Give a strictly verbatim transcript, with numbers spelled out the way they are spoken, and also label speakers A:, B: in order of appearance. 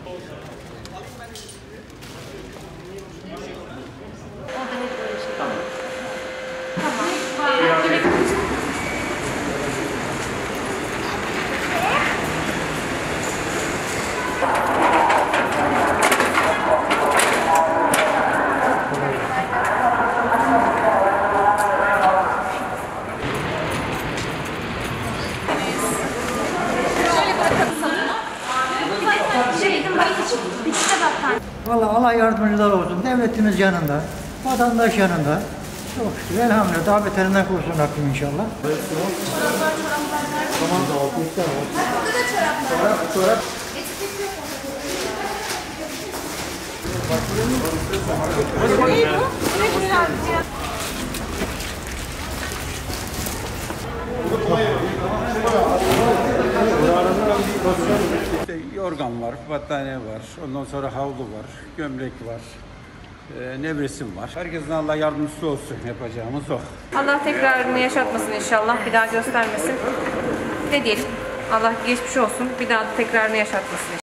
A: Tamam.
B: Vallahi Allah yardımcılar olsun. Devletimiz yanında, vatandaş yanında. Çok şükür. Elhamdülillah. Daha beterinden korusun Rabbim inşallah. Tamam. Çorap, çorap.
C: İşte yorgan var, battaniye var, ondan sonra havlu var, gömlek var, e, nevresim var. Herkesin Allah yardımcısı olsun, yapacağımız o.
D: Allah tekrarını yaşatmasın inşallah, bir daha göstermesin. Ne diyelim, Allah geçmiş olsun, bir daha tekrarını yaşatmasın.